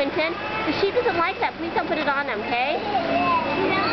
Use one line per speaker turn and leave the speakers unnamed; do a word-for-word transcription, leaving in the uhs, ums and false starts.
Quinton. The sheep doesn't like that. Please don't put it on them, okay?